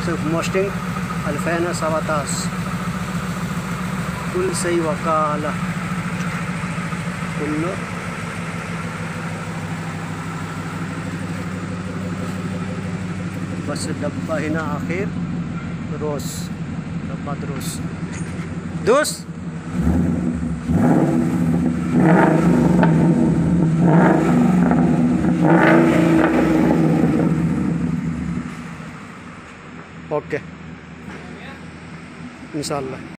Yusuf Mosting Alfena Sawatas كل شيء وكالة كله بس डब्बा هنا आखिर دروس डब्बा دروس دوس ओके इंशाल्लाह।